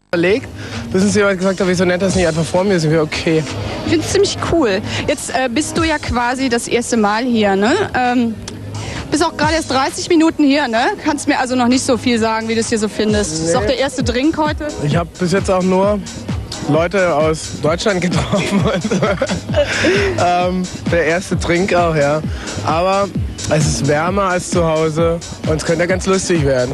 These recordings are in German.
überlegt, bis uns jemand gesagt hat, wie so nett das nicht einfach vor mir ist. Ich okay. Ich finde es ziemlich cool. Jetzt bist du ja quasi das erste Mal hier, ne? Bist auch gerade erst 30 Minuten hier, ne? Kannst mir also noch nicht so viel sagen, wie du es hier so findest. Nee. Ist auch der erste Drink heute? Ich habe bis jetzt auch nur Leute aus Deutschland getroffen. Der erste Drink auch, ja. Aber es ist wärmer als zu Hause und es könnte ganz lustig werden.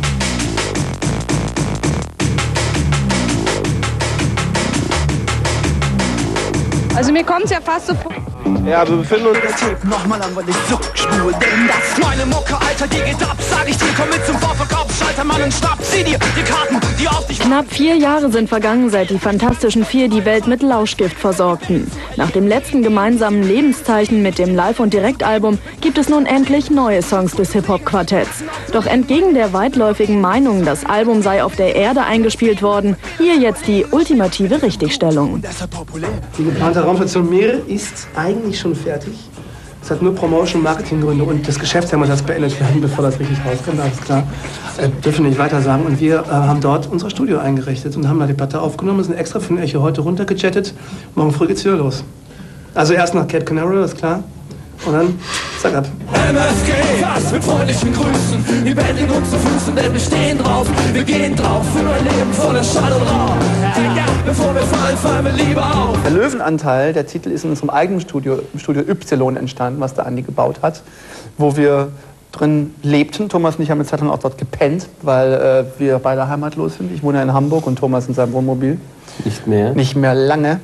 Also mir kommt es ja fast so vor. Ja, wir befinden uns... Nochmal langweilig zurückspul, denn das meine Mucke, Alter, die geht ab, sag ich dir. Komm mit zum Vorverkauf, Schalter, Mann, und schnapp, zieh dir die Karten, die auf dich... Knapp 4 Jahre sind vergangen, seit die Fantastischen Vier die Welt mit Lauschgift versorgten. Nach dem letzten gemeinsamen Lebenszeichen mit dem Live- und Direktalbum gibt es nun endlich neue Songs des Hip-Hop-Quartetts. Doch entgegen der weitläufigen Meinung, das Album sei auf der Erde eingespielt worden, hier jetzt die ultimative Richtigstellung. Die geplante Raumstation Mir ist eigentlich schon fertig. Es hat nur Promotion- und Marketinggründe und das Geschäftsjahr muss jetzt beendet werden, bevor das richtig rauskommt, alles klar. Dürfen nicht weiter sagen. Und wir haben dort unser Studio eingerichtet und haben da die Platte aufgenommen, sind extra für den Echo heute runtergechattet. Morgen früh geht's wieder los. Also erst nach Cape Canaveral, ist klar. Und dann, zack ab. MFG, fast mit freundlichen Grüßen. Die bändigen uns zu Füßen, denn wir stehen drauf. Wir gehen drauf für ein Leben voller Schall und Rauch. Ja, bevor wir fallen, fallen wir lieber auf. Der Löwenanteil, der Titel ist in unserem eigenen Studio, im Studio Y entstanden, was der Andi gebaut hat, wo wir drin lebten. Thomas und ich haben eine Zeit lang auch dort gepennt, weil wir beide heimatlos sind. Ich wohne in Hamburg und Thomas in seinem Wohnmobil. Nicht mehr? Nicht mehr lange.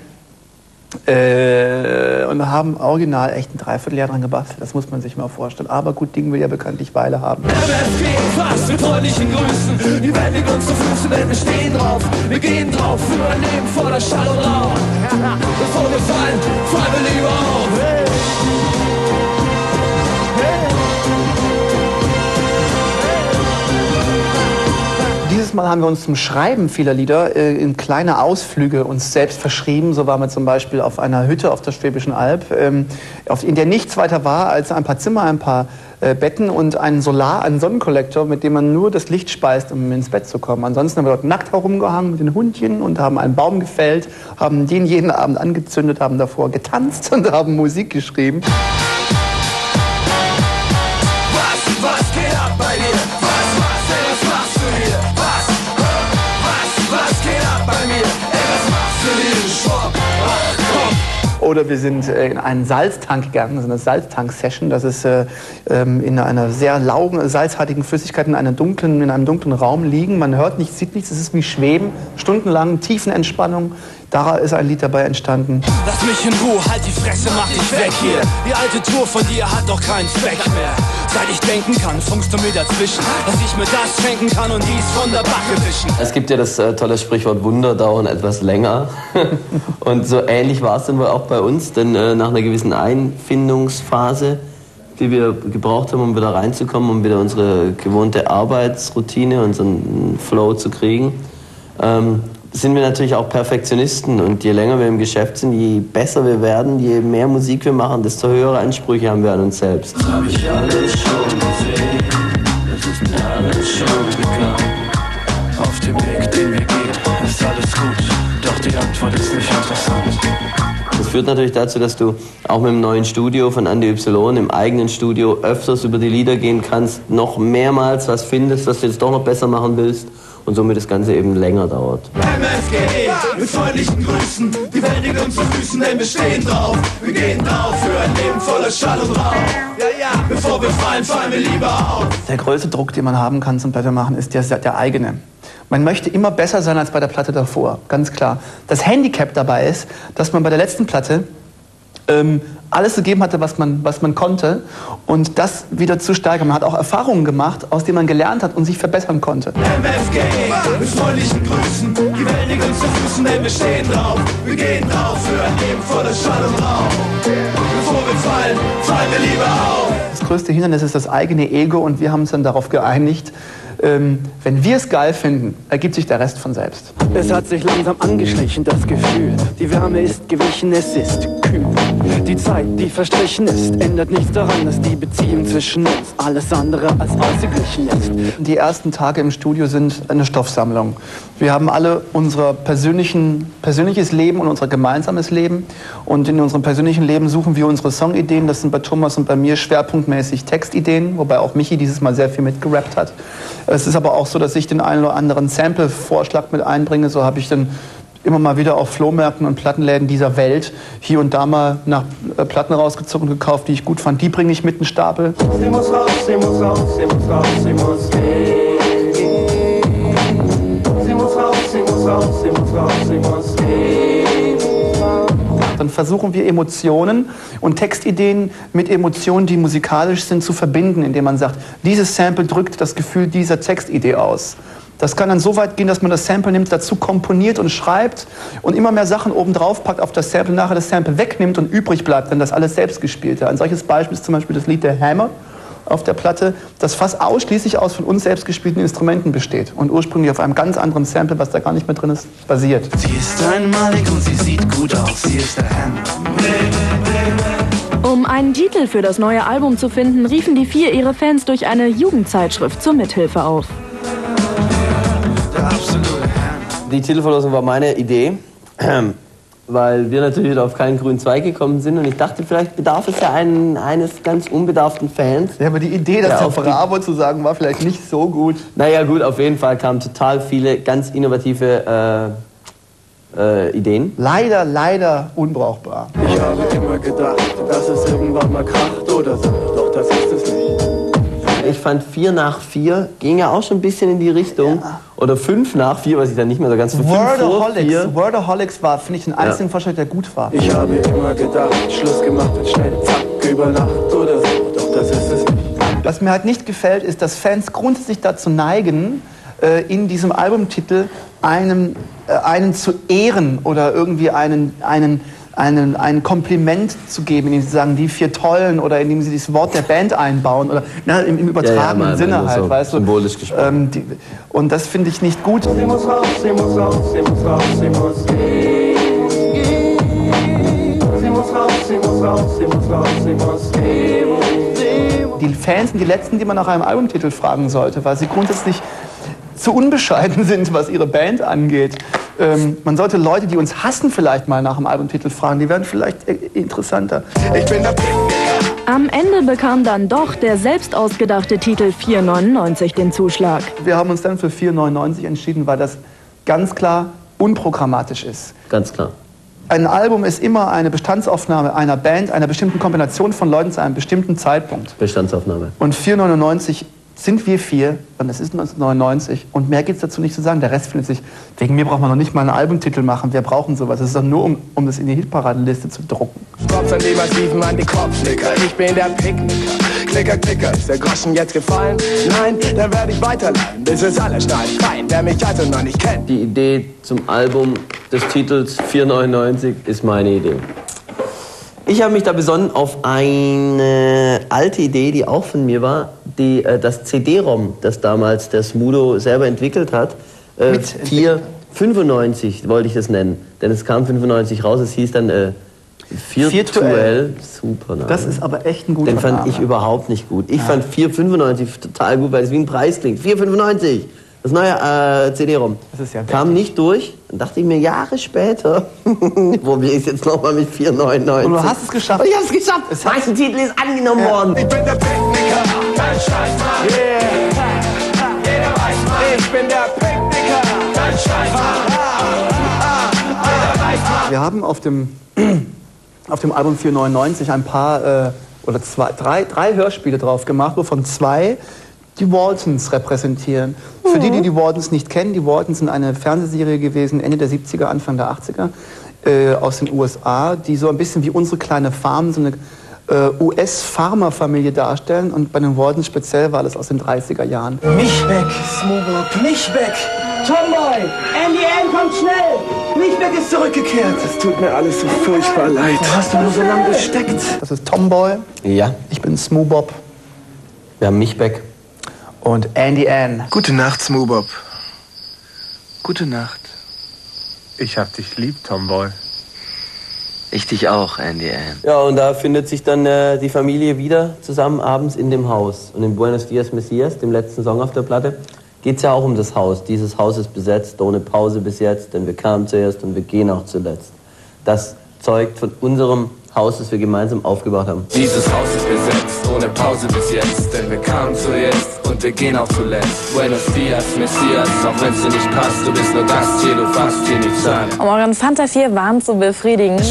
Und haben original echt ein Dreivierteljahr dran gebastelt. Das muss man sich mal vorstellen. Aber gut Ding will ja bekanntlich Weile haben. MFG, fast mit freundlichen Grüßen. Die Welt liegt uns zu Füßen, denn wir stehen drauf. Wir gehen drauf für ein Leben voller Schall und Rauch. Bevor wir fallen, fallen wir lieber auf. Hey. Dieses Mal haben wir uns zum Schreiben vieler Lieder in kleine Ausflüge uns selbst verschrieben. So waren wir zum Beispiel auf einer Hütte auf der Schwäbischen Alb, in der nichts weiter war als ein paar Zimmer, ein paar Betten und einen Sonnenkollektor, mit dem man nur das Licht speist, um ins Bett zu kommen. Ansonsten haben wir dort nackt herumgehangen mit den Hundchen und haben einen Baum gefällt, haben den jeden Abend angezündet, haben davor getanzt und haben Musik geschrieben. Was geht ab bei dir? Was machst du hier? Was geht ab bei mir? Ey, was machst du hier? Schwab, Oder wir sind in einen Salztank gegangen, so eine Salztank-Session. Das ist in einer sehr laugen, salzhaltigen Flüssigkeit in einem dunklen Raum liegen. Man hört nichts, sieht nichts, es ist wie Schweben, stundenlang Tiefenentspannung. Da ist ein Lied dabei entstanden. Lass mich in Ruhe, halt die Fresse, mach dich weg hier. Die alte Tour von dir hat doch keinen Zweck mehr. Seit ich denken kann, funkst du mir dazwischen, dass ich mir das schenken kann und dies von der Backe wischen. Es gibt ja das tolle Sprichwort, Wunder dauern etwas länger. Und so ähnlich war es dann wohl auch bei uns, denn nach einer gewissen Einfindungsphase, die wir gebraucht haben, um wieder reinzukommen, um wieder unsere gewohnte Arbeitsroutine, unseren Flow zu kriegen, sind wir natürlich auch Perfektionisten und je länger wir im Geschäft sind, je besser wir werden, je mehr Musik wir machen, desto höhere Ansprüche haben wir an uns selbst. Das hab ich alles schon gesehen, es ist mir alles schon gegangen. Auf dem Weg, den wir gehen, ist alles gut, doch die Antwort ist nicht interessant. Das führt natürlich dazu, dass du auch mit dem neuen Studio von Andi Y im eigenen Studio öfters über die Lieder gehen kannst, noch mehrmals was findest, was du jetzt doch noch besser machen willst. Und somit das Ganze eben länger dauert. MFG, mit freundlichen Grüßen, die Welt liegt uns zu Füßen, denn wir stehen drauf. Wir gehen drauf für ein Leben voller Schall und Rauch. Ja, bevor wir fallen, fallen wir lieber auf. Der größte Druck, den man haben kann zum Platte machen, ist der eigene. Man möchte immer besser sein als bei der Platte davor, ganz klar. Das Handicap dabei ist, dass man bei der letzten Platte alles gegeben hatte, was man konnte und das wieder zu steigern. Man hat auch Erfahrungen gemacht, aus denen man gelernt hat und sich verbessern konnte. MFG, mit freundlichen Grüßen, die Welt liegt uns zu Füßen, denn wir stehen drauf. Wir gehen drauf für ein Leben voller Schall und Rauch. Bevor wir fallen, fallen wir lieber auf. Das größte Hindernis ist das eigene Ego und wir haben uns dann darauf geeinigt, Wenn wir es geil finden, ergibt sich der Rest von selbst. Es hat sich langsam angeschlichen, das Gefühl. Die Wärme ist gewichen, es ist kühl. Die Zeit, die verstrichen ist, ändert nichts daran, dass die Beziehung zwischen uns alles andere als ausgeglichen ist. Die ersten Tage im Studio sind eine Stoffsammlung. Wir haben alle unser persönliches Leben und unser gemeinsames Leben. Und in unserem persönlichen Leben suchen wir unsere Songideen. Das sind bei Thomas und bei mir schwerpunktmäßig Textideen, wobei auch Michi dieses Mal sehr viel mitgerappt hat. Es ist aber auch so, dass ich den einen oder anderen Sample-Vorschlag mit einbringe. So habe ich dann immer mal wieder auf Flohmärkten und Plattenläden dieser Welt hier und da mal nach Platten rausgezogen und gekauft, die ich gut fand. Die bringe ich mit in den Stapel. Sie muss raus, sie muss raus, sie muss raus, sie muss gehen. Sie muss raus, sie muss raus, sie muss raus, sie muss gehen. Dann versuchen wir Emotionen und Textideen mit Emotionen, die musikalisch sind, zu verbinden, indem man sagt, dieses Sample drückt das Gefühl dieser Textidee aus. Das kann dann so weit gehen, dass man das Sample nimmt, dazu komponiert und schreibt und immer mehr Sachen oben drauf packt auf das Sample, nachher das Sample wegnimmt und übrig bleibt dann das alles Selbstgespielte. Ein solches Beispiel ist zum Beispiel das Lied der Hammer auf der Platte, das fast ausschließlich aus von uns selbst gespielten Instrumenten besteht und ursprünglich auf einem ganz anderen Sample, was da gar nicht mehr drin ist, basiert. Sie ist einmalig und sie sieht gut aus, sie ist der Hammer. Um einen Titel für das neue Album zu finden, riefen die vier ihre Fans durch eine Jugendzeitschrift zur Mithilfe auf. Die Titelverlosung war meine Idee, weil wir natürlich wieder auf keinen grünen Zweig gekommen sind und ich dachte, vielleicht bedarf es ja eines ganz unbedarften Fans. Ja, aber die Idee, das auf Bravo zu sagen, war vielleicht nicht so gut. Naja gut, auf jeden Fall kamen total viele ganz innovative Ideen. Leider unbrauchbar. Ich habe immer gedacht, dass es irgendwann mal kracht oder so, doch das ist es nicht. Ich fand 4 nach 4 ging ja auch schon ein bisschen in die Richtung. Ja. Oder 5 nach 4, was ich dann nicht mehr so ganz für 5 vor 4. Wordaholics war, finde ich, ein einzigen Vorschlag, der gut war. Ich habe immer gedacht, Schluss gemacht wird schnell, zack, über Nacht oder so, doch das ist es nicht. Was mir halt nicht gefällt, ist, dass Fans grundsätzlich dazu neigen, in diesem Albumtitel einen zu ehren oder irgendwie ein Kompliment zu geben, indem sie sagen, die 4 Tollen, oder indem sie das Wort der Band einbauen, oder im übertragenen Sinne halt, so weißt du. Symbolisch gesprochen. Und das finde ich nicht gut. Sie muss raus, sie muss raus, sie muss raus, sie muss gehen. Sie muss raus, sie muss raus, sie muss raus, sie muss gehen. Die Fans sind die Letzten, die man nach einem Albumtitel fragen sollte, weil sie grundsätzlich zu unbescheiden sind, was ihre Band angeht. Man sollte Leute, die uns hassen, vielleicht mal nach dem Albumtitel fragen. Die werden vielleicht interessanter. Ich bin der Picknicker. Am Ende bekam dann doch der selbst ausgedachte Titel 4,99 den Zuschlag. Wir haben uns dann für 4,99 entschieden, weil das ganz klar unprogrammatisch ist. Ganz klar. Ein Album ist immer eine Bestandsaufnahme einer Band, einer bestimmten Kombination von Leuten zu einem bestimmten Zeitpunkt. Bestandsaufnahme. Und 4,99 sind wir 4, und es ist 1999, und mehr gibt es dazu nicht zu sagen. Der Rest findet sich, wegen mir braucht man noch nicht mal einen Albumtitel machen, wir brauchen sowas. Es ist doch nur, um das in die Hitparadenliste zu drucken. Props an die Massiven, an die Kopfnicker, ich bin der Picknicker. Klicker, Klicker, ist der Groschen jetzt gefallen? Nein, dann werde ich weiterleiten, bis es alle schneiden. Fein, wer mich also noch nicht kennt. Die Idee zum Album des Titels 4,99 ist meine Idee. Ich habe mich da besonnen auf eine alte Idee, die auch von mir war, das CD-ROM, das damals der Smudo selber entwickelt hat. 4,95 wollte ich das nennen, denn es kam 95 raus, es hieß dann Virtuell. Super Name. Das ist aber echt ein guter Den fand Name. ich überhaupt nicht gut. Ich fand 4,95 total gut, weil es wie ein Preis klingt. 4,95! Das neue CD-ROM. Ja kam nicht durch. Dann dachte ich mir Jahre später, probiere ich es jetzt nochmal mit 4,99. Und du hast es geschafft. Und ich habe es geschafft. Das meiste Titel ist angenommen worden. Ich bin der Picknicker, kein Scheißmann. Yeah. Jeder weiß mal. Ich bin der Picknicker, kein Scheißmann. Jeder weiß mal. Wir haben auf dem Album 4,99 ein paar oder drei Hörspiele drauf gemacht, wovon 2 die Waltons repräsentieren. Für die Waltons nicht kennen, die Waltons sind eine Fernsehserie gewesen, Ende der 70er, Anfang der 80er, aus den USA, die so ein bisschen wie unsere kleine Farm, so eine US-Pharmafamilie darstellen. Und bei den Waltons speziell war das aus den 30er Jahren. Mich weg, Smudo, mich weg. Tomboy, Andy Ann kommt schnell. Mich weg ist zurückgekehrt. Es tut mir alles so furchtbar leid. Wo hast du nur so lange gesteckt? Das ist Tomboy. Ja. Ich bin Smubob. Wir haben Michbeck. und Andy Ann. Gute Nacht, Smoobob. Gute Nacht. Ich hab dich lieb, Tomboy. Ich dich auch, Andy Ann. Ja, und da findet sich dann die Familie wieder zusammen abends in dem Haus. Und in Buenos Dias Messias, dem letzten Song auf der Platte, geht es ja auch um das Haus. Dieses Haus ist besetzt, ohne Pause bis jetzt, denn wir kamen zuerst und wir gehen auch zuletzt. Das zeugt von unserem Haus, das wir gemeinsam aufgebaut haben. Dieses Haus ist besetzt, ohne Pause bis jetzt, denn wir kamen zuerst und wir gehen auch zuletzt. Buenos Dias, Messias, auch wenn's dir nicht passt, du bist nur Gast hier, du fasst hier nichts an. Um euren Fanta 4 warm zu befriedigen.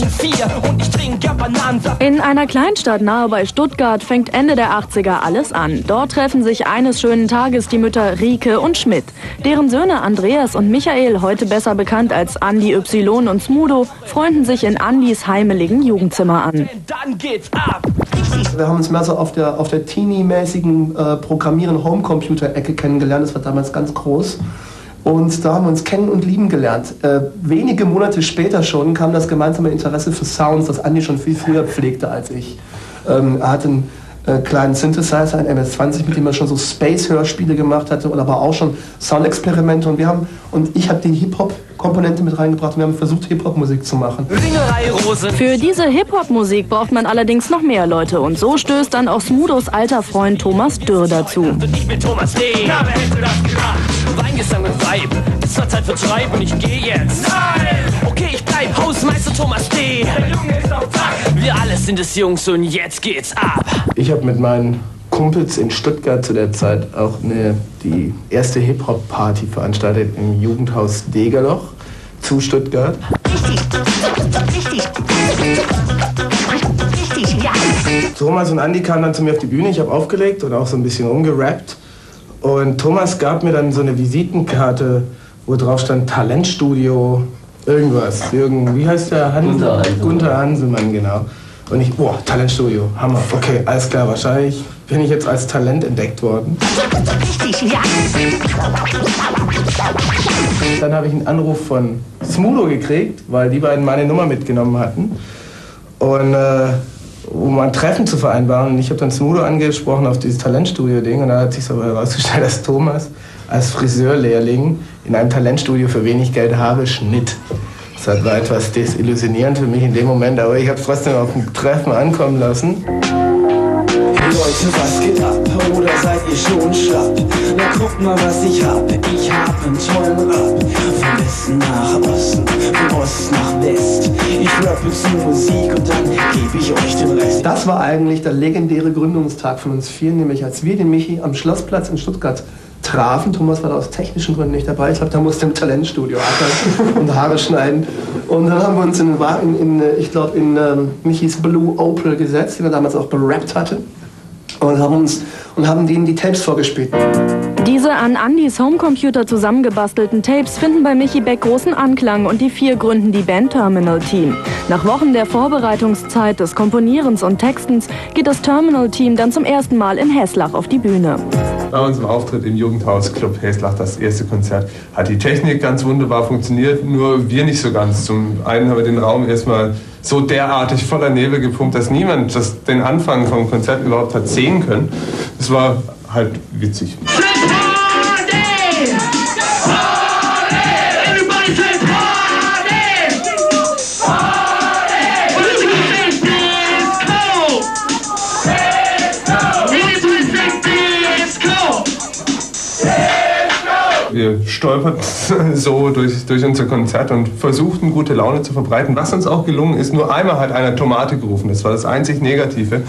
In einer Kleinstadt nahe bei Stuttgart fängt Ende der 80er alles an. Dort treffen sich eines schönen Tages die Mütter Rike und Schmidt. Deren Söhne Andreas und Michael, heute besser bekannt als Andi Y und Smudo, freunden sich in Andis heimeligen Jugendzimmer an. Wir haben uns mehr so auf der teenie-mäßigen Programmieren-Homecomputer-Ecke kennengelernt. Das war damals ganz groß. Und da haben wir uns kennen und lieben gelernt. Wenige Monate später schon kam das gemeinsame Interesse für Sounds, das Andi schon viel früher pflegte als ich. Er hatte einen kleinen Synthesizer, ein MS-20, mit dem er schon so Space-Hörspiele gemacht hatte und aber auch schon Soundexperimente. Und ich habe die Hip-Hop-Komponente mit reingebracht und wir haben versucht, Hip-Hop-Musik zu machen. Für diese Hip-Hop-Musik braucht man allerdings noch mehr Leute. Und so stößt dann auch Smudos alter Freund Thomas Dürr dazu. Ich bin Thomas D. Na, wer hätte das gedacht? Weingesang und Vibe. Es war Zeit für Schreiben und ich gehe jetzt. Nein! Okay, ich bleib Hausmeister Thomas D. Der Junge ist auf Tag. Wir alle sind es Jungs und jetzt geht's ab. Ich habe mit meinen Kumpels in Stuttgart zu der Zeit auch die erste Hip-Hop-Party veranstaltet im Jugendhaus Degerloch zu Stuttgart. Thomas und Andi kamen dann zu mir auf die Bühne, ich habe aufgelegt und auch so ein bisschen rumgerappt. Und Thomas gab mir dann so eine Visitenkarte, wo drauf stand Talentstudio, irgendwas. Wie heißt der? Gunther Hansemann, genau. Und ich, Talentstudio, Hammer. Okay, alles klar, wahrscheinlich bin ich jetzt als Talent entdeckt worden. Dann habe ich einen Anruf von Smudo gekriegt, weil die beiden meine Nummer mitgenommen hatten. Und um ein Treffen zu vereinbaren. Und ich habe dann Smudo angesprochen auf dieses Talentstudio-Ding. Und da hat sich so herausgestellt, dass Thomas als Friseurlehrling in einem Talentstudio für wenig Geld Haare schnitt. Das war etwas desillusionierend für mich in dem Moment, aber ich habe es trotzdem auf dem Treffen ankommen lassen. Hey Leute, was geht ab? Oder seid ihr schon schlapp? Na guckt mal, was ich hab. Ich hab einen tollen Rap. Von Westen nach Osten, von Ost nach West. Ich rappe zu Musik und dann gebe ich euch den Rest. Das war eigentlich der legendäre Gründungstag von uns vielen, nämlich als wir den Michi am Schlossplatz in Stuttgart trafen. Thomas war da aus technischen Gründen nicht dabei. Ich glaube, da musste im Talentstudio ackern und Haare schneiden. Und dann haben wir uns in Michis Blue Opel gesetzt, die wir damals auch berappt hatten. Und haben denen die Tapes vorgespielt. Diese an Andys Homecomputer zusammengebastelten Tapes finden bei Michi Beck großen Anklang und die vier gründen die Band Terminal Team. Nach Wochen der Vorbereitungszeit, des Komponierens und Textens geht das Terminal Team dann zum ersten Mal in Heslach auf die Bühne. Bei unserem Auftritt im Jugendhaus Club Heslach, das erste Konzert, hat die Technik ganz wunderbar funktioniert, nur wir nicht so ganz. Zum einen haben wir den Raum erstmal so derartig voller Nebel gepumpt, dass niemand den Anfang vom Konzert überhaupt hat sehen können. Das war halt witzig. Wir stolperten so durch unser Konzert und versuchten, gute Laune zu verbreiten. Was uns auch gelungen ist, nur einmal hat einer Tomate gerufen. Das war das einzig Negative.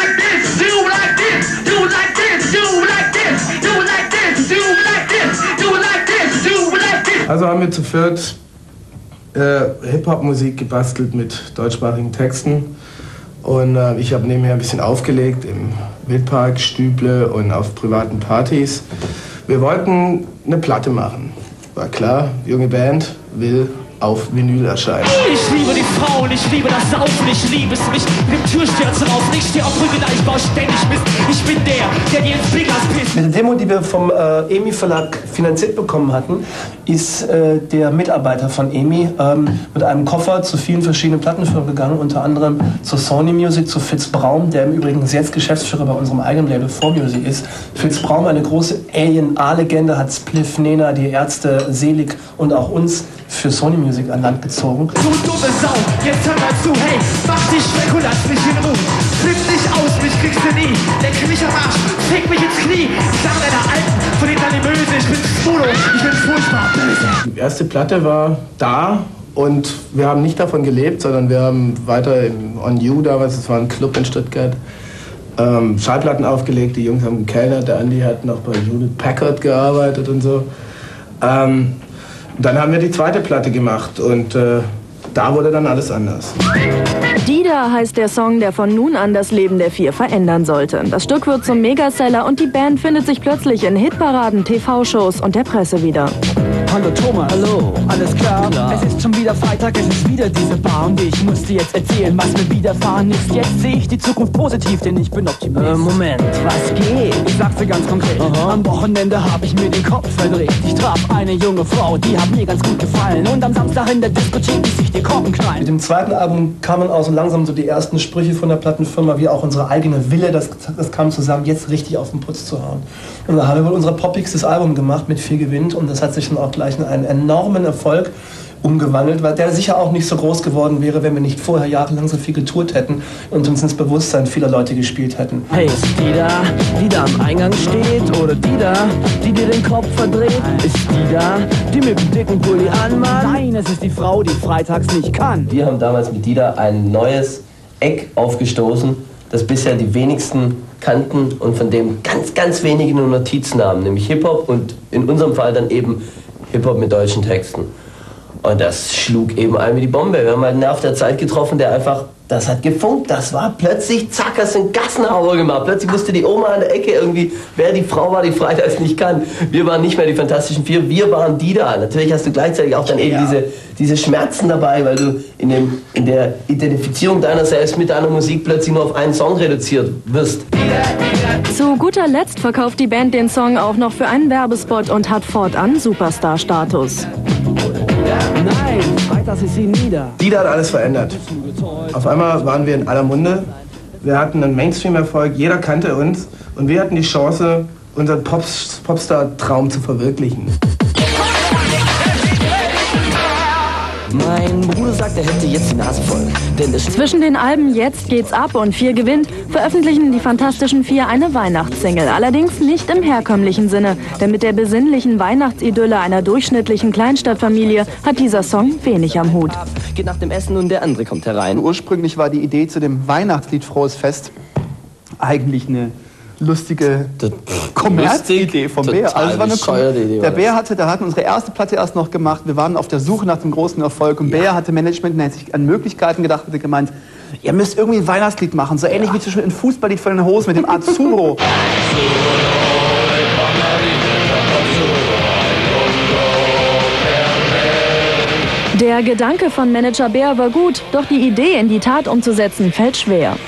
Also haben wir zu viert Hip-Hop-Musik gebastelt mit deutschsprachigen Texten. Und ich habe nebenher ein bisschen aufgelegt im Wildpark, Stüble und auf privaten Partys. Wir wollten eine Platte machen. War klar, junge Band will auf Vinyl erscheinen. Ich liebe die Frauen, ich liebe das Saufen, ich liebe es, mich mit dem Türstürzen raus. Ich stehe auf Brücken, ich baue ständig Mist. Ich bin der dir ins Biglas pisst. Mit der Demo, die wir vom EMI Verlag finanziert bekommen hatten, ist der Mitarbeiter von EMI mit einem Koffer zu vielen verschiedenen Plattenfirmen gegangen, unter anderem zu Sony Music, zu Fitz Braum, der im Übrigen jetzt Geschäftsführer bei unserem eigenen Label 4Music ist. Fitz Braum, eine große A&R-Legende, hat Spliff, Nena, die Ärzte, Selig und auch uns für Sony Music an Land gezogen. Du dumme Sau, jetzt hör mal zu, hey, mach dich weg und lass mich in Ruhe. Flipp dich aus, mich kriegst du nie. Leck mich am Arsch, fick mich ins Knie. Klang deiner Alten, von den Animöse, ich bin Smudo, ich bin furchtbar böse. Die erste Platte war da und wir haben nicht davon gelebt, sondern wir haben weiter im On You damals, das war ein Club in Stuttgart, Schallplatten aufgelegt, die Jungs haben gekellnert, der Andi hat noch bei Judith Packard gearbeitet und so. Dann haben wir die zweite Platte gemacht und da wurde dann alles anders. Dida heißt der Song, der von nun an das Leben der vier verändern sollte. Das Stück wird zum Megaseller und die Band findet sich plötzlich in Hitparaden, TV-Shows und der Presse wieder. Hallo Thomas. Hallo. Alles klar? Es ist schon wieder Freitag, es ist wieder diese Bar und ich muss dir jetzt erzählen, was mir widerfahren ist. Jetzt sehe ich die Zukunft positiv, denn ich bin Optimist. Moment, was geht? Ich sag's dir ganz konkret. Am Wochenende habe ich mir den Kopf verdreht. Ich traf eine junge Frau, die hat mir ganz gut gefallen. Und am Samstag in der Diskothek ließ ich die Korken knallen. Mit dem zweiten Album kamen auch so langsam so die ersten Sprüche von der Plattenfirma, wie auch unsere eigene Wille, das kam zusammen, jetzt richtig auf den Putz zu hauen. Und da haben wir wohl unser poppigstes Album gemacht mit Viel Gewinnt und das hat sich dann auch gleich in einen enormen Erfolg umgewandelt, weil der sicher auch nicht so groß geworden wäre, wenn wir nicht vorher jahrelang so viel getourt hätten und uns ins Bewusstsein vieler Leute gespielt hätten. Hey, ist die da am Eingang steht? Oder die da, die dir den Kopf verdreht? Ist die da, die mit dem dicken Pulli anmacht? Nein, es ist die Frau, die freitags nicht kann. Wir haben damals mit Dida ein neues Eck aufgestoßen, das bisher die wenigsten kannten und von dem ganz wenige nur Notizen haben, nämlich Hip-Hop und in unserem Fall dann eben Hip-Hop mit deutschen Texten. Und das schlug eben ein wie die Bombe. Wir haben halt einen Nerv der Zeit getroffen, der einfach, das hat gefunkt, das war plötzlich, zack, das sind Gassenhauer gemacht. Plötzlich wusste die Oma an der Ecke irgendwie, wer die Frau war, die freitags nicht kann. Wir waren nicht mehr die Fantastischen Vier, wir waren die da. Natürlich hast du gleichzeitig auch dann eben diese Schmerzen dabei, weil du in der Identifizierung deiner selbst mit deiner Musik plötzlich nur auf einen Song reduziert wirst. Zu guter Letzt verkauft die Band den Song auch noch für einen Werbespot und hat fortan Superstar-Status. Nein, freitags ist sie nieder. Dida hat alles verändert. Auf einmal waren wir in aller Munde. Wir hatten einen Mainstream-Erfolg, jeder kannte uns und wir hatten die Chance, unseren Popstar-Traum zu verwirklichen. Mein Bruder sagt, er hätte jetzt die Nase voll. Zwischen den Alben Jetzt geht's ab und Vier gewinnt veröffentlichen die Fantastischen Vier eine Weihnachtssingle. Allerdings nicht im herkömmlichen Sinne, denn mit der besinnlichen Weihnachtsidylle einer durchschnittlichen Kleinstadtfamilie hat dieser Song wenig am Hut. Geht nach dem Essen und der andere kommt herein. Ursprünglich war die Idee zu dem Weihnachtslied Frohes Fest eigentlich eine lustige Kommerzidee vom Bär. Also der Bär hatte, da hatten unsere erste Platte erst noch gemacht. Wir waren auf der Suche nach dem großen Erfolg und Bär hatte Management, der hat sich an Möglichkeiten gedacht, hatte gemeint, ihr müsst irgendwie ein Weihnachtslied machen, so ähnlich wie zwischen ein Fußballlied von den Hosen mit dem Azuro. Der Gedanke von Manager Bär war gut, doch die Idee in die Tat umzusetzen fällt schwer.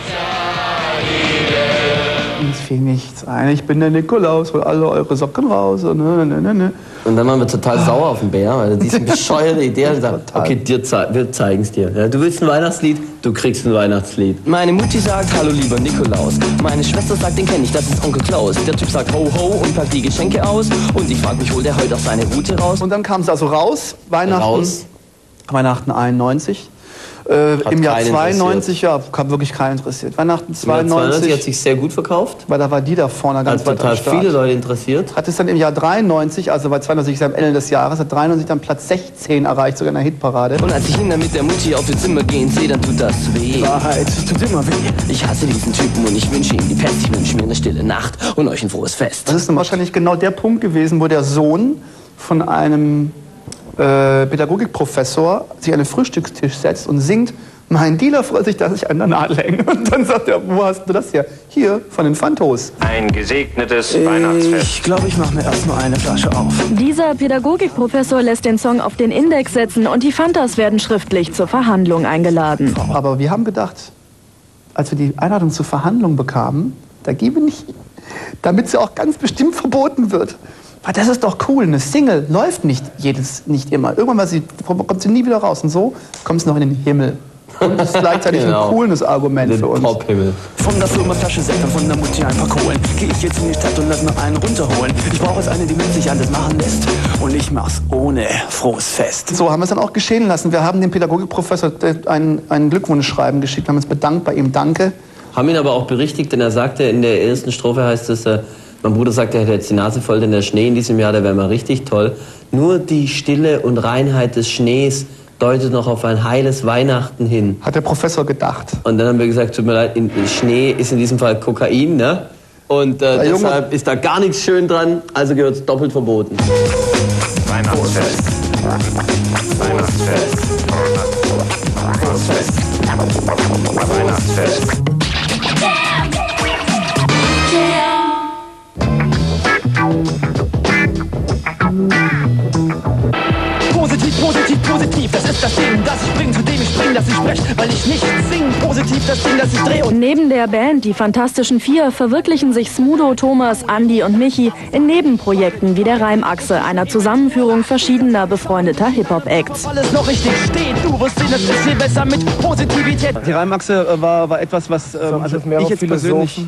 Uns fiel nichts ein. Ich bin der Nikolaus, hol alle eure Socken raus. Und dann waren wir total sauer auf den Bär, weil er diese bescheuerte Idee hat. Okay, wir zeigen es dir. Ja, du willst ein Weihnachtslied, du kriegst ein Weihnachtslied. Meine Mutti sagt, hallo lieber Nikolaus. Meine Schwester sagt, den kenn ich, das ist Onkel Klaus. Der Typ sagt ho ho und packt die Geschenke aus. Und ich frag mich, holt der heute auch seine Route raus? Und dann kam es also raus, Weihnachten 91. Im Jahr 92, ja, hat wirklich keinen interessiert. Weihnachten 92 hat sich sehr gut verkauft. Weil da war die da vorne ganz weit am Start. Hat total viele Leute interessiert. Hat es dann im Jahr 93, also bei 92 ist am Ende des Jahres, hat 93 dann Platz 16 erreicht, sogar in der Hitparade. Und als ich ihn dann mit der Mutti auf ihr Zimmer gehen sehe, dann tut das weh. Wahrheit, tut immer weh. Ich hasse diesen Typen und ich wünsche ihm die Pest. Ich wünsche mir eine stille Nacht und euch ein frohes Fest. Das ist dann wahrscheinlich genau der Punkt gewesen, wo der Sohn von einem Pädagogikprofessor sich an den Frühstückstisch setzt und singt Mein Dealer freut sich, dass ich an der Nadel hänge. Und dann sagt er, wo hast du das her? Hier, von den Fantos. Ein gesegnetes Weihnachtsfest. Ich glaube, ich mache mir erstmal eine Flasche auf. Dieser Pädagogikprofessor lässt den Song auf den Index setzen und die Fantas werden schriftlich zur Verhandlung eingeladen. Aber wir haben gedacht, als wir die Einladung zur Verhandlung bekamen, da gehen wir nicht, damit sie auch ganz bestimmt verboten wird. Weil das ist doch cool, eine Single läuft nicht immer. Irgendwann kommt sie nie wieder raus und so kommt es noch in den Himmel. Und das ist gleichzeitig ein cooles Argument für uns. Top-Himmel. Von der Firma Flasche Sekt und von der Mutti ein paar Kohlen. Geh ich jetzt in die Stadt und lass mir einen runterholen. Ich brauche jetzt eine, die mit sich alles machen lässt. Und ich mach's ohne frohes Fest. So haben wir es dann auch geschehen lassen. Wir haben dem Pädagogikprofessor ein Glückwunschschreiben geschickt, haben uns bedankt bei ihm. Danke. Haben ihn aber auch berichtigt, denn er sagte, in der ersten Strophe heißt es, mein Bruder sagte, er hätte jetzt die Nase voll, denn der Schnee in diesem Jahr, der wäre mal richtig toll. Nur die Stille und Reinheit des Schnees deutet noch auf ein heiles Weihnachten hin. Hat der Professor gedacht. Und dann haben wir gesagt, tut mir leid, Schnee ist in diesem Fall Kokain, ne? Und deshalb ist da gar nichts schön dran, also gehört es doppelt verboten. Weihnachtsfest. Weihnachtsfest. Weihnachtsfest. Weihnachtsfest. Positiv, positiv, positiv, das ist das Ding, das ich bring, zu dem ich spring, dass ich sprech, weil ich nicht sing. Positiv, das Ding, das ich dreh und... Neben der Band Die Fantastischen Vier verwirklichen sich Smudo, Thomas, Andi und Michi in Nebenprojekten wie der Reimachse, einer Zusammenführung verschiedener befreundeter Hip-Hop-Acts. Alles noch richtig steht, du wirst sehen, das ist viel besser mit Positivität. Die Reimachse war etwas, was ich jetzt persönlich,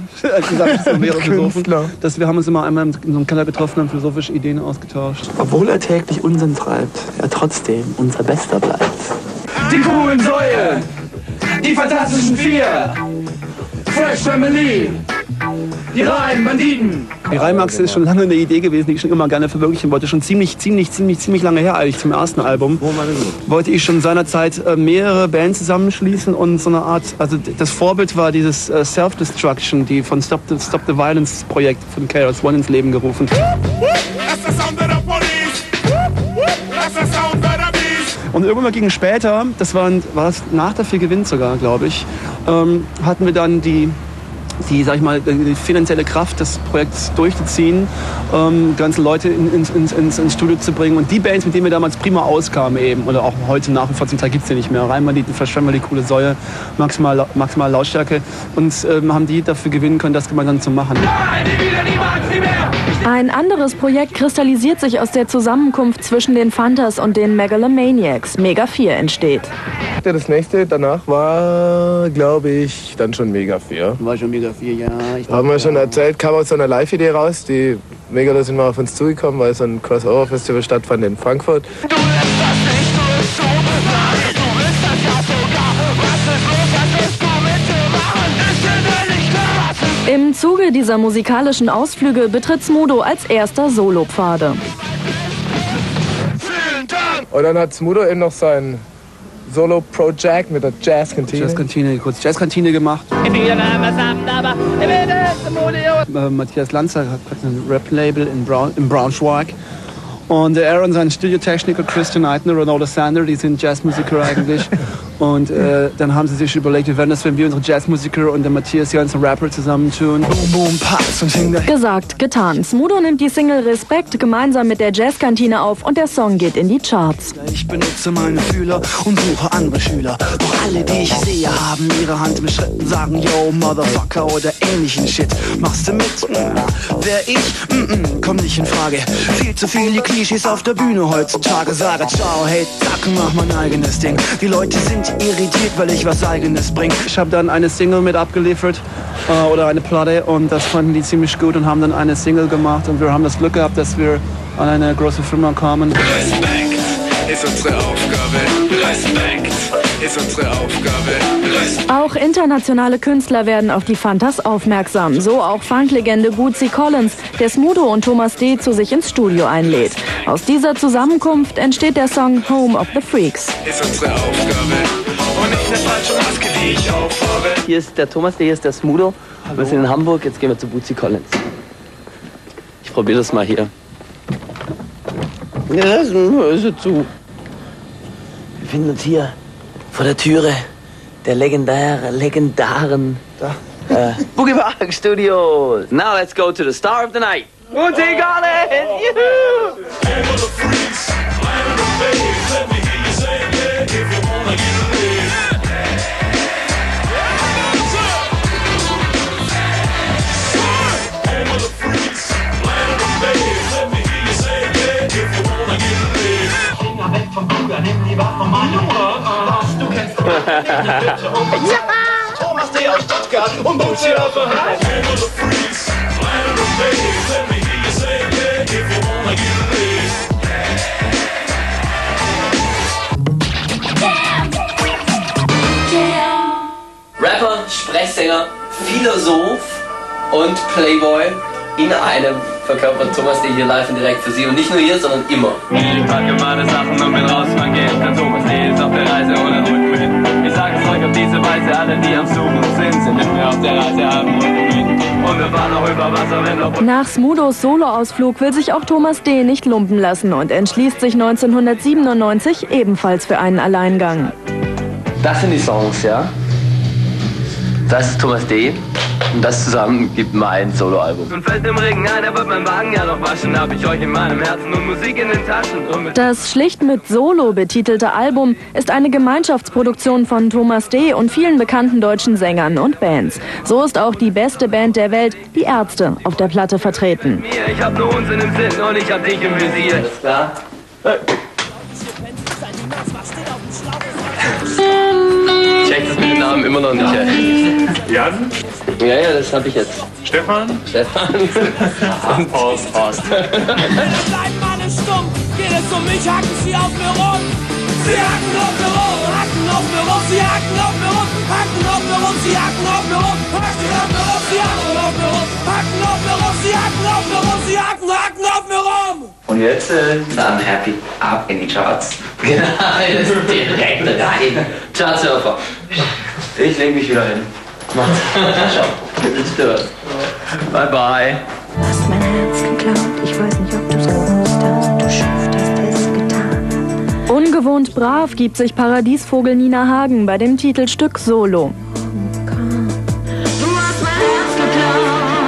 dass wir haben uns immer einmal in so einem Keller getroffen und philosophische Ideen ausgetauscht. Obwohl er täglich Unsinn treibt, er trotzdem unser Bester bleibt. Die coolen Säue, die Fantastischen Vier, Fresh Family, die Reimbanditen. Die Reimachse ist schon lange eine Idee gewesen, die ich schon immer gerne verwirklichen wollte. Schon ziemlich lange her eigentlich zum ersten Album. Wollte ich schon seinerzeit mehrere Bands zusammenschließen und so eine Art, also das Vorbild war dieses Self-Destruction, die von Stop the Violence Projekt von KRS One ins Leben gerufen. Und irgendwann gegen später, das war das nach der 4 gewinnt sogar, glaube ich, hatten wir dann die sag ich mal, die finanzielle Kraft des Projekts durchzuziehen, ganze Leute ins Studio zu bringen. Und die Bands, mit denen wir damals prima auskamen eben, oder auch heute nach wie vor zum Teil gibt es ja nicht mehr, Reimbanditen, Fresh Family, coole Säue, maximal Lautstärke, und haben die dafür gewinnen können, das gemeinsam zu machen. Ein anderes Projekt kristallisiert sich aus der Zusammenkunft zwischen den Fantas und den Megalomaniacs. Mega 4 entsteht. Das nächste danach war, glaube ich, dann schon Mega 4. War schon Mega 4, ja. Haben wir schon erzählt, kam aus so einer Live-Idee raus. Die Megalo sind mal auf uns zugekommen, weil so ein Crossover-Festival stattfand in Frankfurt. Du lässt das nicht durch, so befreit. Du willst das ja sogar. Was ist los, was willst du mitmachen? Ist dir nicht klar? Im Zuge dieser musikalischen Ausflüge betritt Smudo als erster Solopfade. Und dann hat Smudo eben noch sein Solo-Project mit der Jazzkantine. Kurz Jazzkantine gemacht. Matthias Lanzer hat ein Rap-Label in Braunschweig. Und er und sein Studiotechniker Christian Eitner, Ronaldo Sander, die sind Jazzmusiker eigentlich. Und dann haben sie sich überlegt, wie wären das, wenn wir unsere Jazzmusiker und der Matthias hier unseren Rapper zusammentun. Boom, boom, Parts und hing da. Gesagt, getan. Smudo nimmt die Single Respekt gemeinsam mit der Jazzkantine auf und der Song geht in die Charts. Ich benutze meine Fühler und suche andere Schüler. Doch alle, die ich sehe, haben ihre Hand im Schritt und sagen, yo, Motherfucker oder ähnlichen Shit. Machst du mit? Wer ich? Komm nicht in Frage. Viel zu viele Klischees auf der Bühne heutzutage. Sage ciao, hey, zack, mach mein eigenes Ding. Die Leute sind irritiert, weil ich was Eigenes bringe. Ich habe dann eine Single mit abgeliefert oder eine Platte, und das fanden die ziemlich gut und haben dann eine Single gemacht, und wir haben das Glück gehabt, dass wir an eine große Firma kamen. Respekt ist unsere Aufgabe. Respekt ist unsere Aufgabe. Auch internationale Künstler werden auf die Fantas aufmerksam. So auch Funklegende Bootsy Collins, der Smudo und Thomas D. zu sich ins Studio einlädt. Aus dieser Zusammenkunft entsteht der Song Home of the Freaks. Ist unsere Aufgabe. Und nicht eine falsche Maske, die ich aufhabe. Hier ist der Thomas, hier ist der Smudo. Hallo. Wir sind in Hamburg, jetzt gehen wir zu Bootsy Collins. Ich probiere das mal hier. Ja, ist zu. Wir befinden uns hier vor der Türe der legendaren Boogie Park Studios. Now let's go to the star of the night. Monty Collins! Juhu! Thomas D. aus Stuttgart und Bootsy aus der Hand. Rapper, Sprechsänger, Philosoph und Playboy in einem verkörpert Thomas D. hier live und direkt für Sie. Und nicht nur hier, sondern immer. Ich packe meine Sachen und bin raus von Geld. Denn Thomas D. ist auf der Reise ohne Rückenwind. Ich sage es euch auf diese Weise, alle die am Suchen sind mit mir auf der Reise, haben Rückenwind. Und wir fahren noch über Wasser, wenn wir... Nach Smudos Soloausflug will sich auch Thomas D. nicht lumpen lassen und entschließt sich 1997 ebenfalls für einen Alleingang. Das sind die Songs, ja? Das ist Thomas D. Und das zusammen gibt mein Soloalbum. Und fällt im Regen ein, er wird mein Wagen ja noch waschen. Hab ich euch in meinem Herzen und Musik in den Taschen. Das schlicht mit Solo betitelte Album ist eine Gemeinschaftsproduktion von Thomas D. und vielen bekannten deutschen Sängern und Bands. So ist auch die beste Band der Welt, die Ärzte, auf der Platte vertreten. Ich hab nur Unsinn im Sinn und ich hab dich im Visier. Alles klar? Ich check das mit dem Namen immer noch nicht. Jan? Ja, das hab ich jetzt. Stefan? Stefan. Und Horst. Bleiben alle stumm, geht es um mich, hacken sie auf mir rum. Sie hacken auf mir rum, hacken auf mir rum, sie hacken auf mir rum, hacken auf mir rum, sie hacken auf mir rum, hacken auf mir rum, sie hacken auf mir rum, hacken auf mir rum, sie hacken auf mir rum, sie hacken auf mir rum. Und jetzt dann Happy ab in die Charts. Genau, das ist direkt rein. Chartsurfer. Ich leg mich wieder hin. Macht's. Ciao. Bye bye. Du hast mein Herz geklaut, ich weiß nicht, ob du's gewusst hast, du Schuft hast es getan. Ungewohnt brav gibt sich Paradiesvogel Nina Hagen bei dem Titelstück Solo. Du hast mein Herz geklaut.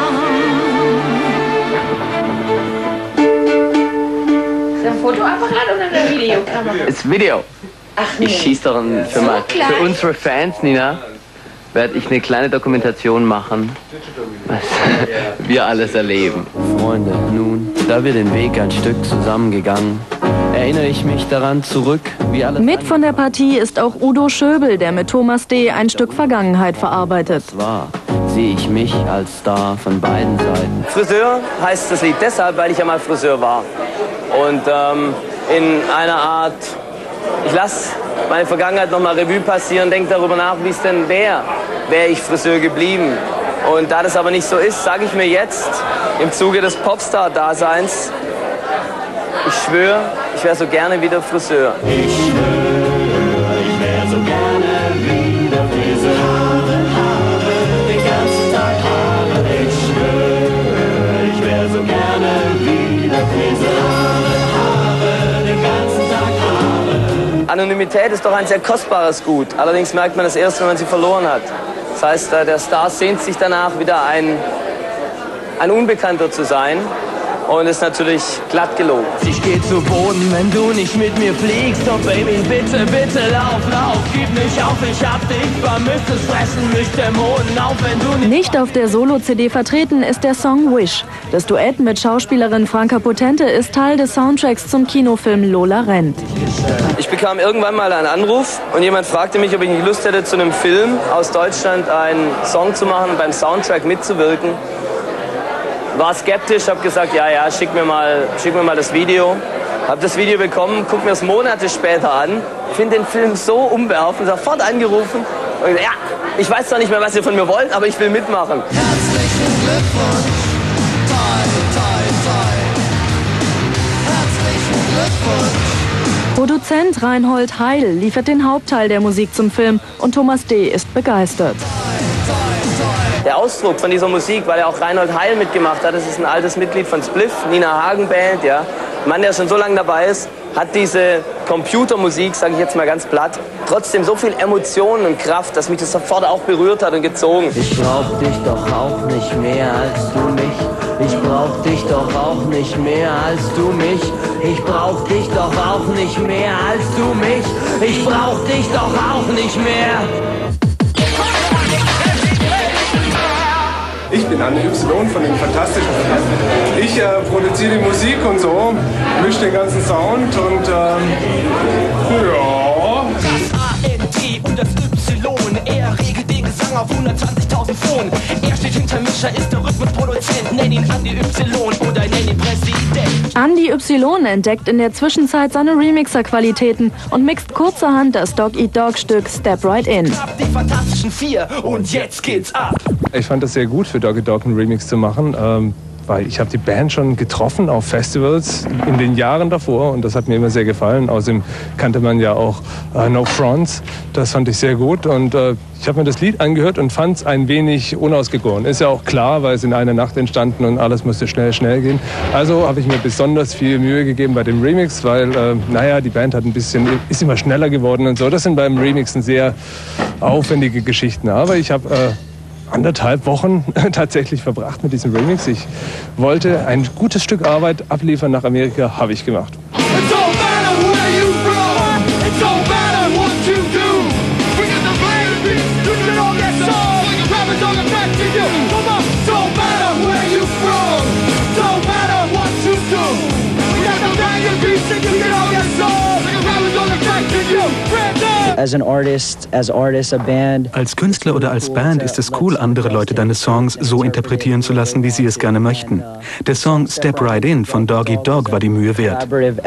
Ist das ein Fotoapparat oder eine Videokamera? Ist Video. Ach nee. Ich schieß doch für unsere Fans, Nina, werde ich eine kleine Dokumentation machen, was wir alles erleben. Freunde, nun, da wir den Weg ein Stück zusammengegangen, erinnere ich mich daran zurück, wie alles... Mit von der Partie ist auch Udo Schöbel, der mit Thomas D. ein Stück Vergangenheit verarbeitet. war, sehe ich mich als Star von beiden Seiten. Friseur heißt das Lied deshalb, weil ich ja mal Friseur war. Und in einer Art, ich lasse meine Vergangenheit nochmal Revue passieren, denke darüber nach, wie es denn wäre ich Friseur geblieben. Und da das aber nicht so ist, sage ich mir jetzt im Zuge des Popstar-Daseins, ich schwöre, ich wäre so gerne wieder Friseur. Ich schwöre, ich wäre so gerne wieder Friseur. Haare, den ganzen Tag Haare. Ich schwöre, ich wäre so gerne wieder Friseur. Haare, den ganzen Tag Haare. Anonymität ist doch ein sehr kostbares Gut. Allerdings merkt man das erst, wenn man sie verloren hat. Das heißt, der Star sehnt sich danach, wieder ein Unbekannter zu sein. Und ist natürlich glatt gelogen. Ich geh zu Boden, wenn du nicht mit mir fliegst. Oh Baby, bitte, bitte, lauf, gib nicht auf, ich hab dich vermisst. Es fressen mich Dämonen auf, wenn du nicht auf der Solo-CD vertreten ist der Song Wish. Das Duett mit Schauspielerin Franka Potente ist Teil des Soundtracks zum Kinofilm Lola rennt. Ich bekam irgendwann mal einen Anruf und jemand fragte mich, ob ich nicht Lust hätte, zu einem Film aus Deutschland einen Song zu machen und beim Soundtrack mitzuwirken. War skeptisch, habe gesagt, ja, schick mir mal das Video. Habe das Video bekommen, guck mir das Monate später an, finde den Film so umwerfend, sofort angerufen und gesagt, ja, ich weiß zwar nicht mehr, was ihr von mir wollt, aber ich will mitmachen. Herzlichen Glückwunsch, Herzlichen Glückwunsch. Produzent Reinhold Heil liefert den Hauptteil der Musik zum Film und Thomas D. ist begeistert. Der Ausdruck von dieser Musik, weil ja auch Reinhold Heil mitgemacht hat, das ist ein altes Mitglied von Spliff, Nina Hagen Band, ja. Ein Mann, der schon so lange dabei ist, hat diese Computermusik, sage ich jetzt mal ganz platt, trotzdem so viel Emotionen und Kraft, dass mich das sofort auch berührt hat und gezogen. Ich brauch dich doch auch nicht mehr als du mich. Ich brauch dich doch auch nicht mehr als du mich. Ich brauch dich doch auch nicht mehr als du mich. Ich brauch dich doch auch nicht mehr. Ich bin Andi Y von den Fantastischen Vier. Ich produziere die Musik und so, mische den ganzen Sound und ja. Das A-N-D und das Y, er regelt den Gesang auf 120.000 Phonen. Er steht hinter Mischer, ist der Rhythmusproduzent. Nenn ihn Andi Y oder nenn ihn Präsident. Andi Y entdeckt in der Zwischenzeit seine Remixer-Qualitäten und mixt kurzerhand das Dog-Eat-Dog-Stück Step Right In. Die Fantastischen Vier und jetzt geht's ab. Ich fand das sehr gut für Dog Eat Dog einen Remix zu machen, weil ich habe die Band schon getroffen auf Festivals in den Jahren davor und das hat mir immer sehr gefallen. Außerdem kannte man ja auch No Fronts, das fand ich sehr gut und ich habe mir das Lied angehört und fand es ein wenig unausgegoren. Ist ja auch klar, weil es in einer Nacht entstanden und alles musste schnell gehen. Also habe ich mir besonders viel Mühe gegeben bei dem Remix, weil die Band hat ist immer schneller geworden und so. Das sind beim Remixen sehr aufwendige Geschichten, aber ich habe 1,5 Wochen tatsächlich verbracht mit diesem Remix. Ich wollte ein gutes Stück Arbeit abliefern nach Amerika, habe ich gemacht. Als Künstler oder als Band ist es cool, andere Leute deine Songs so interpretieren zu lassen, wie sie es gerne möchten. Der Song Step Right In von Dog Eat Dog war die Mühe wert.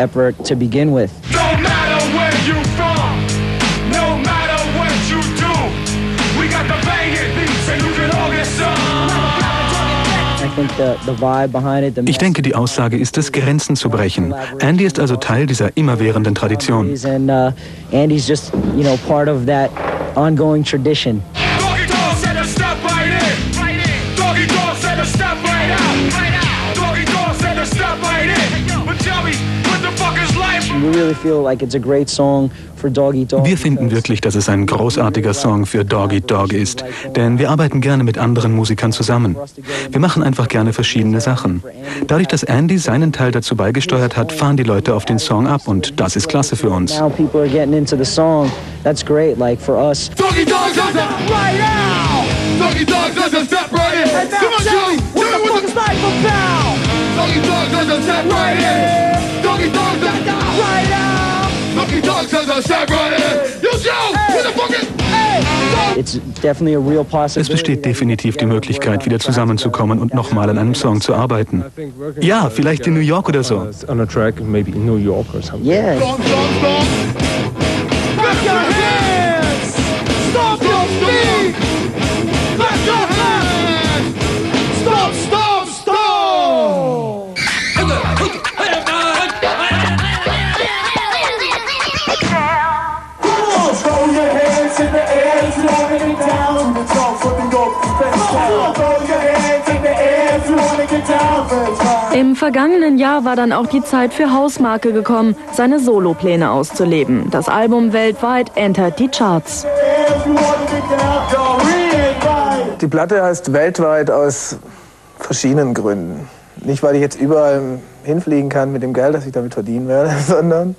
Ich denke, die Aussage ist es, Grenzen zu brechen. Andy ist also Teil dieser immerwährenden Tradition. Andy's just, part of that ongoing tradition. Doggy Dog said to step right in. Doggy Dog said to step right out. Doggy Dog said to step right in. But tell me, what the fuck is life? We really feel like it's a great song for Dog Eat Dog. Wir finden wirklich, dass es ein großartiger Song für Dog Eat Dog ist, denn wir arbeiten gerne mit anderen Musikern zusammen. Wir machen einfach gerne verschiedene Sachen. Dadurch, dass Andy seinen Teil dazu beigesteuert hat, fahren die Leute auf den Song ab und das ist klasse für uns. Now people are getting into the song. That's great, like for us. Doggy Dog does it right now. Doggy Dog does a step right in. Come on, Joey, what the fuck is life about? Doggy Dog does a step right in. Doggy Dog does it right now. Doggy Dog does a step right in. Yo, Joe, what the fuck is... Es besteht definitiv die Möglichkeit, wieder zusammenzukommen und nochmal an einem Song zu arbeiten. Ja, vielleicht in New York oder so. Yeah. Clap your hands! Stomp your feet! Clap your hands! Stomp, stomp, stomp! Throw your hands in the air if you wanna get down. Talk fucking go, throw your hands in the air if you wanna get down. Im vergangenen Jahr war dann auch die Zeit für Hausmarke gekommen, seine Solopläne auszuleben. Das Album weltweit entert die Charts. Die Platte heißt weltweit aus verschiedenen Gründen. Nicht, weil ich jetzt überall hinfliegen kann mit dem Geld, das ich damit verdienen werde, sondern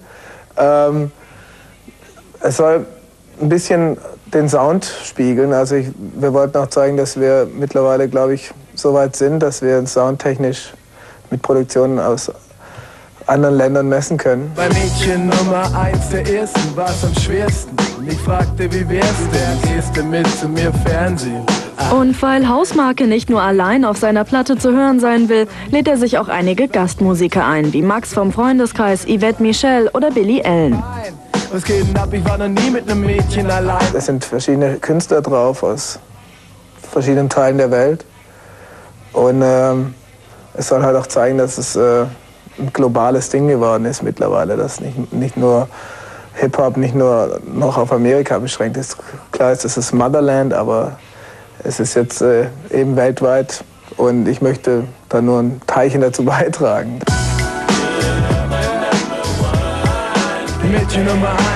es soll ein bisschen den Sound spiegeln. Also wir wollten auch zeigen, dass wir mittlerweile, glaube ich, so weit sind, dass wir soundtechnisch mit Produktionen aus anderen Ländern messen können. Bei Mädchen Nummer 1 der ersten war's am schwersten. Ich fragte, wie wär's denn? Gehst du mit zu mir Fernsehen? Und weil Hausmarke nicht nur allein auf seiner Platte zu hören sein will, lädt er sich auch einige Gastmusiker ein, wie Max vom Freundeskreis, Yvette Michel oder Billy Allen. Was geht denn ab? Ich war noch nie mit einem Mädchen allein. Es sind verschiedene Künstler drauf aus verschiedenen Teilen der Welt. Und es soll halt auch zeigen, dass es ein globales Ding geworden ist mittlerweile, dass nicht nur Hip-Hop nicht nur noch auf Amerika beschränkt ist. Klar ist es das Motherland, aber es ist jetzt eben weltweit und ich möchte da nur ein Teilchen dazu beitragen. Mädchen Nummer 1.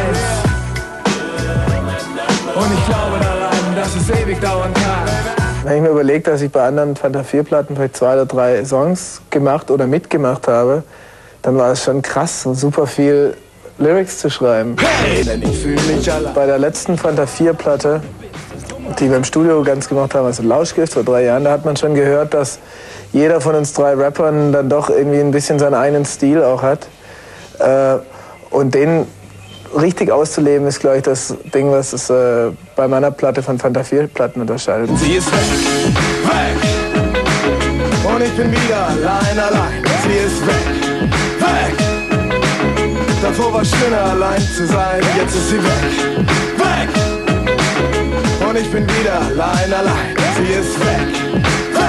Und ich glaube daran, dass es ewig dauern kann. Wenn ich mir überlege, dass ich bei anderen Fanta 4-Platten vielleicht 2 oder 3 Songs gemacht oder mitgemacht habe, dann war es schon krass, so super viel Lyrics zu schreiben. Hey, denn ich fühle mich allein. Bei der letzten Fanta 4-Platte, die wir im Studio ganz gemacht haben, also Lauschgift vor 3 Jahren, da hat man schon gehört, dass jeder von uns 3 Rappern dann doch irgendwie ein bisschen seinen eigenen Stil auch hat. Und den richtig auszuleben ist, glaube ich, das Ding, was es bei meiner Platte von Fanta 4-Platten unterscheidet. Sie ist weg, weg. Und ich bin wieder allein. Sie ist weg, weg. Davor war schöner, allein zu sein. Jetzt ist sie weg, weg. Und ich bin wieder allein. Sie ist weg,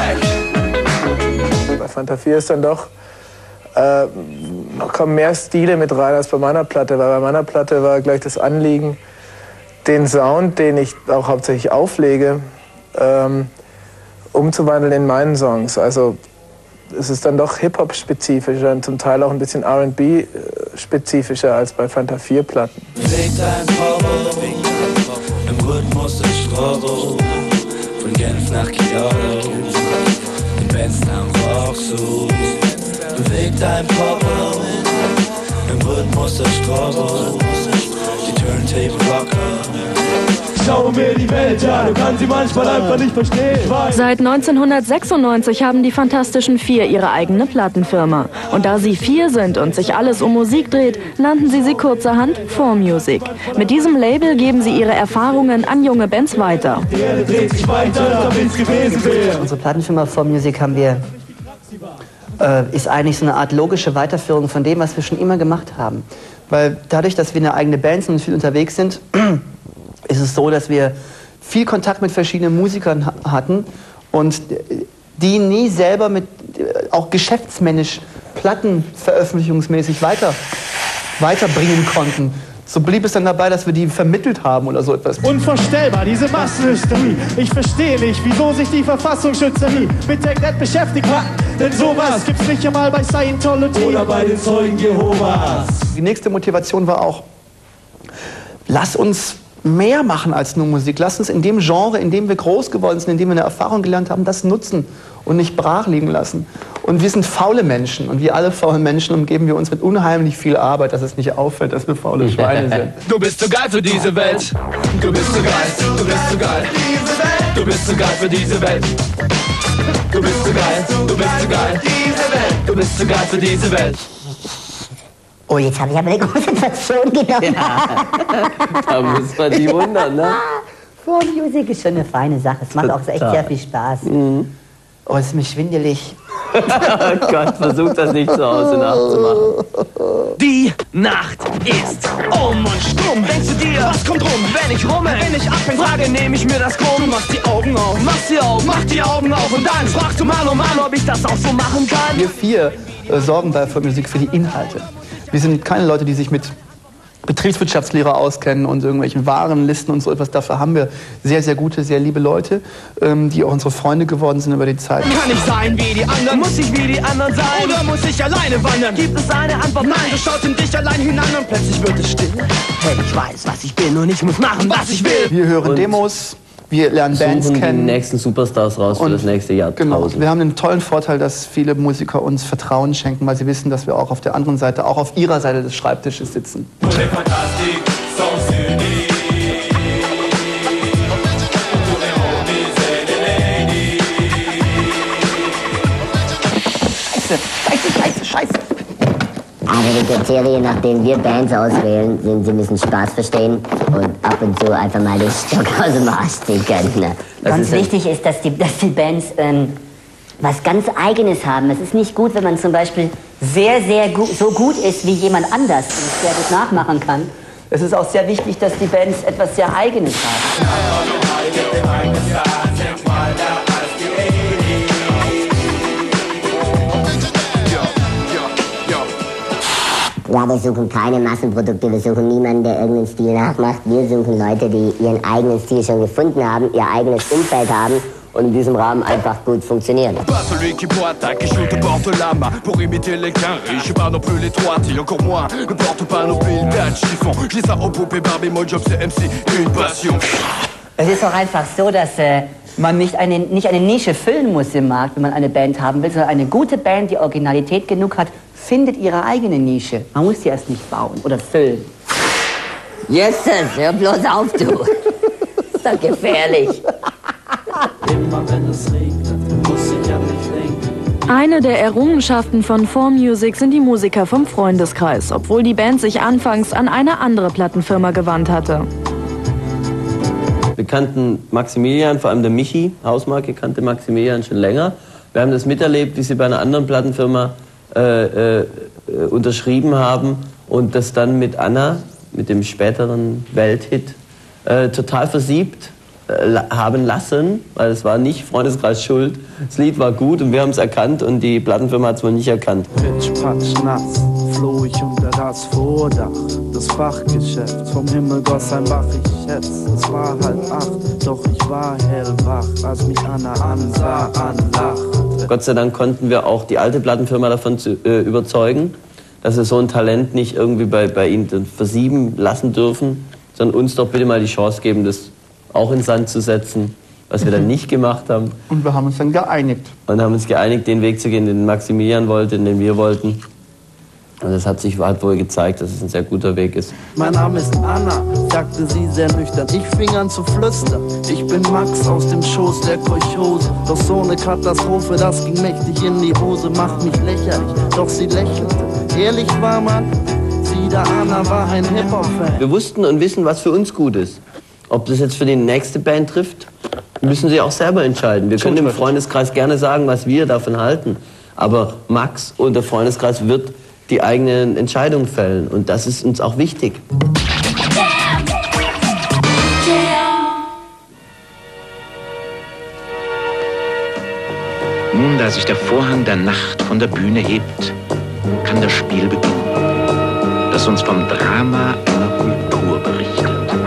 weg. Bei Fanta 4 ist dann doch kommen mehr Stile mit rein als bei meiner Platte, weil bei meiner Platte war gleich das Anliegen, den Sound, den ich auch hauptsächlich auflege, umzuwandeln in meinen Songs. Also es ist dann doch Hip-Hop-spezifischer und zum Teil auch ein bisschen R&B-spezifischer als bei Fanta 4-Platten. Bewegt ein Power im Rhythmus des Strobo, von Genf nach Kyoto, den Benz nach Roxo. Bewegt ein Power im Rhythmus des Strobo, die Turntable Rocker. Schau mir die Welt an, du kannst sie manchmal einfach nicht verstehen. Seit 1996 haben die Fantastischen Vier ihre eigene Plattenfirma. Und da sie 4 sind und sich alles um Musik dreht, nannten sie sie kurzerhand 4Music. Mit diesem Label geben sie ihre Erfahrungen an junge Bands weiter. Die Erde dreht sich weiter, da wenn's gewesen wäre. Unsere Plattenfirma 4Music ist eigentlich so eine Art logische Weiterführung von dem, was wir schon immer gemacht haben. Weil dadurch, dass wir eine eigene Band sind und viel unterwegs sind, ist es so, dass wir viel Kontakt mit verschiedenen Musikern hatten und die nie selber auch geschäftsmännisch plattenveröffentlichungsmäßig weiterbringen konnten. So blieb es dann dabei, dass wir die vermittelt haben oder so etwas. Unvorstellbar, diese Massenhysterie. Ich verstehe nicht, wieso sich die Verfassungsschützerie mit der Net beschäftigt hat. Denn sowas gibt's nicht einmal bei Scientology oder bei den Zeugen Jehovas. Die nächste Motivation war auch, lass uns mehr machen als nur Musik. Lass uns in dem Genre, in dem wir groß geworden sind, in dem wir eine Erfahrung gelernt haben, das nutzen und nicht brach liegen lassen. Und wir sind faule Menschen und wie alle faulen Menschen umgeben wir uns mit unheimlich viel Arbeit, dass es nicht auffällt, dass wir faule Schweine sind. Du bist zu geil für diese Welt. Du bist zu geil, du bist zu geil. Du bist zu geil für diese Welt. Du bist zu geil, du bist zu geil. Du bist zu geil für diese Welt. Oh, jetzt habe ich aber eine Konzentration genommen. Ja, da muss man die wundern, ne? 4Music ist schon eine feine Sache. Es macht auch echt sehr viel Spaß. Mhm. Oh, es ist mir schwindelig. Oh Gott, versuch das nicht zu Hause nachzumachen. Die Nacht ist und stumm. Denkst du dir, was kommt rum, wenn ich rummel? Wenn ich abhäng, frage, nehme ich mir das krumm. Du machst die Augen auf, mach die Augen auf und dann fragst du mal, ob ich das auch so machen kann. Wir 4 sorgen bei 4Music für die Inhalte. Wir sind keine Leute, die sich mit Betriebswirtschaftslehre auskennen und irgendwelchen Warenlisten und so etwas. Dafür haben wir sehr, sehr gute, sehr liebe Leute, die auch unsere Freunde geworden sind über die Zeit. Kann ich sein wie die anderen? Muss ich wie die anderen sein? Oder muss ich alleine wandern? Gibt es eine Antwort? Nein, du schaust in dich allein hinein und plötzlich wird es still. Hey, ich weiß, was ich bin und ich muss machen, was ich will. Wir hören Demos. Wir lernen Bands kennen. Die nächsten Superstars raus für das nächste Jahr. Genau. Wir haben den tollen Vorteil, dass viele Musiker uns Vertrauen schenken, weil sie wissen, dass wir auch auf der anderen Seite, auch auf ihrer Seite des Schreibtisches sitzen. Scheiße. Also die Kriterien, nach denen wir Bands auswählen, sind, sie müssen Spaß verstehen und ab und zu einfach mal den Stock aus dem Arsch ziehen können. Ne? Ganz wichtig ist, dass die Bands was ganz Eigenes haben. Es ist nicht gut, wenn man zum Beispiel so gut ist wie jemand anders und es sehr gut nachmachen kann. Es ist auch sehr wichtig, dass die Bands etwas sehr Eigenes haben. Ja, wir suchen keine Massenprodukte, wir suchen niemanden, der irgendeinen Stil nachmacht. Wir suchen Leute, die ihren eigenen Stil schon gefunden haben, ihr eigenes Umfeld haben und in diesem Rahmen einfach gut funktionieren. Pas celui qui pointe à qui je te porte la main pour imiter les carrés. Je suis pas non plus les trois, et encore moins ne porte pas nos billes d'un chiffon. Je lis ça aux poupées Barbie, mon job c'est MC, une passion. Es ist auch einfach so, dass man nicht eine Nische füllen muss im Markt, wenn man eine Band haben will, sondern eine gute Band, die Originalität genug hat, findet ihre eigene Nische. Man muss sie erst nicht bauen oder füllen. Justus, hör bloß auf, du. Ist doch gefährlich. Immer wenn es regnet, muss ich an mich denken. Eine der Errungenschaften von 4Music sind die Musiker vom Freundeskreis, obwohl die Band sich anfangs an eine andere Plattenfirma gewandt hatte. Wir kannten Maximilian, vor allem der Michi, Hausmarke, kannte Maximilian schon länger. Wir haben das miterlebt, wie sie bei einer anderen Plattenfirma unterschrieben haben und das dann mit Anna, mit dem späteren Welthit, total versiebt haben lassen, weil es war nicht Freundeskreis schuld. Das Lied war gut und wir haben es erkannt und die Plattenfirma hat es wohl nicht erkannt. Pitch, patsch, nass, floh ich unter das Vordach des Fachgeschäfts. Vom Himmel goss ein Bach, ich schätz, es war 7:30, doch ich war hellwach, als mich Anna ansah, anlachte. Gott sei Dank konnten wir auch die alte Plattenfirma davon überzeugen, dass wir so ein Talent nicht irgendwie bei ihnen versieben lassen dürfen, sondern uns doch bitte mal die Chance geben, das auch in Sand zu setzen, was wir dann nicht gemacht haben. Und wir haben uns dann geeinigt. Und haben uns geeinigt, den Weg zu gehen, den Maximilian wollte, den wir wollten. Und das hat wohl gezeigt, dass es ein sehr guter Weg ist. Mein Name ist Anna, sagte sie sehr nüchtern. Ich fing an zu flüstern. Ich bin Max aus dem Schoß der Kolchose. Doch so eine Katastrophe, das ging mächtig in die Hose, macht mich lächerlich. Doch sie lächelte. Ehrlich war man, sie, der Anna, war ein Hip-Hop-Fan. Wir wussten und wissen, was für uns gut ist. Ob das jetzt für die nächste Band trifft, müssen sie auch selber entscheiden. Wir können im Freundeskreis gerne sagen, was wir davon halten. Aber Max und der Freundeskreis wird die eigenen Entscheidungen fällen. Und das ist uns auch wichtig. Nun, da sich der Vorhang der Nacht von der Bühne hebt, kann das Spiel beginnen, das uns vom Drama einer Kultur berichtet.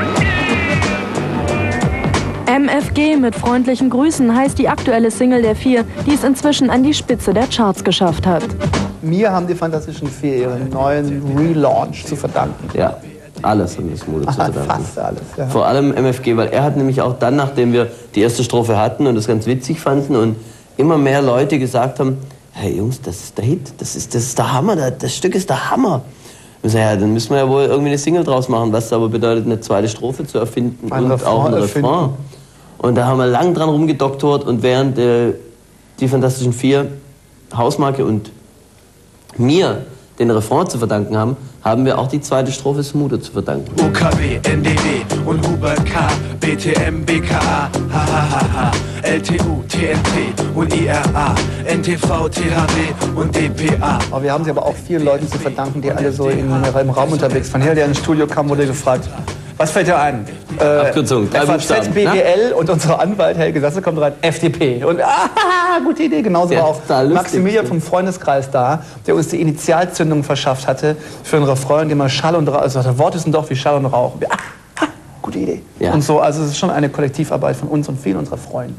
MFG mit freundlichen Grüßen heißt die aktuelle Single der Vier, die es inzwischen an die Spitze der Charts geschafft hat. Mir haben die Fantastischen Vier ihren neuen Relaunch zu verdanken. Ja, alles haben wir Smudo zu verdanken. Fast alles, ja. Vor allem MFG, weil er hat nämlich auch dann, nachdem wir die erste Strophe hatten und das ganz witzig fanden und immer mehr Leute gesagt haben, hey Jungs, das ist der Hit, das ist der Hammer, das Stück ist der Hammer. Und so, ja, dann müssen wir ja wohl irgendwie eine Single draus machen, was aber bedeutet, eine zweite Strophe zu erfinden und auch ein Refrain. Und da haben wir lang dran rumgedoktort und während die Fantastischen Vier Hausmarke und mir den Refrain zu verdanken haben, haben wir auch die zweite Strophe Smudo zu verdanken. UKW, NDW und Hubert K, BTM, BKA, HHHH, LTU, TNT und IRA, NTV, THW und DPA. Aber wir haben sie aber auch vielen Leuten zu verdanken, die alle so im Raum unterwegs waren. Hier, der ins Studio kam, wurde gefragt, was fällt dir ein? Abkürzung, FAZ, BWL und unser Anwalt Helge Sasse kommt rein, FDP. Und gute Idee, genauso war auch Maximilian vom Freundeskreis da, der uns die Initialzündung verschafft hatte für einen Refrain, in dem man Schall und Rauch, also das Wort ist doch wie Schall und Rauch. Gute Idee. Ja. Und so, also es ist schon eine Kollektivarbeit von uns und vielen unserer Freunden.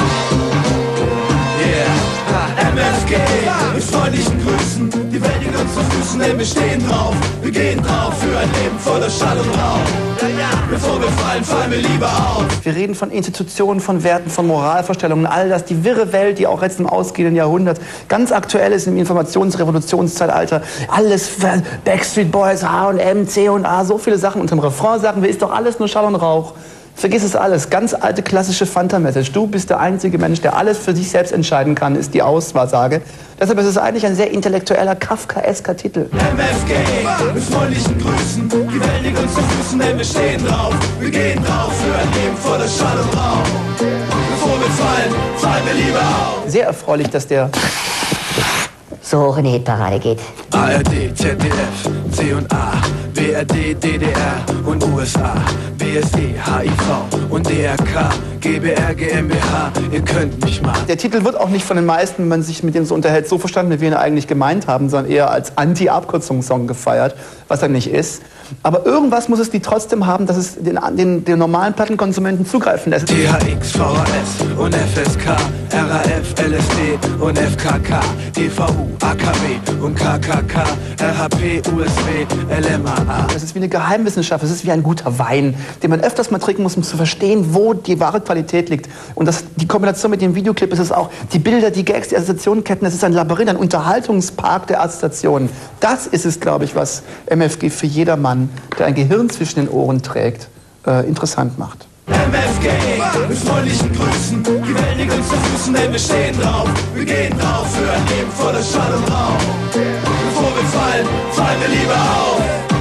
MFG mit freundlichen Grüßen, die Welt liegt uns zu Füßen, denn wir stehen drauf, wir gehen drauf für ein Leben voller Schall und Rauch. Bevor wir fallen, fallen wir lieber auf. Wir reden von Institutionen, von Werten, von Moralvorstellungen, all das, die wirre Welt, die auch jetzt im ausgehenden Jahrhundert ganz aktuell ist im Informationsrevolutionszeitalter. Alles, Backstreet Boys, H&M, C&A, so viele Sachen. Und im Refrain sagen wir, ist doch alles nur Schall und Rauch. Vergiss es alles. Ganz alte klassische Fanta-Message. Du bist der einzige Mensch, der alles für sich selbst entscheiden kann, ist die Aussage. Deshalb ist es eigentlich ein sehr intellektueller, kafkaesker Titel. MFG mit freundlichen Grüßen, die Welt liegt uns zu Füßen, denn wir stehen drauf. Wir gehen drauf für ein Leben voller Schall und Rauch. Bevor wir fallen, fallen wir lieber auf. Sehr erfreulich, dass der so hoch in die Hitparade geht. ARD, ZDF, C&A, BRD, DDR und USA, BSE, HIV und DRK, GBR, GmbH, ihr könnt mich mal. Der Titel wird auch nicht von den meisten, wenn man sich mit dem so unterhält, so verstanden, wie wir ihn eigentlich gemeint haben, sondern eher als Anti-Abkürzungssong gefeiert, was er nicht ist. Aber irgendwas muss es die trotzdem haben, dass es den normalen Plattenkonsumenten zugreifen lässt. THX, VHS und FSK, RAF, LSD und FKK, DVU, AKW und KKK, RHP, USB, LMAA. Das ist wie eine Geheimwissenschaft, es ist wie ein guter Wein, den man öfters mal trinken muss, um zu verstehen, wo die wahre Qualität liegt. Und die Kombination mit dem Videoclip ist es auch, die Bilder, die Gags, die Assoziationenketten, es ist ein Labyrinth, ein Unterhaltungspark der Assoziationen. Das ist es, glaube ich, was MFG für jedermann, der ein Gehirn zwischen den Ohren trägt, interessant macht. MFG, mit freundlichen Grüßen, die Welt liegt uns zu Füßen, denn wir stehen drauf. Wir gehen drauf für ein Leben voller Schall und Rauch. Bevor wir fallen, fallen wir lieber auf.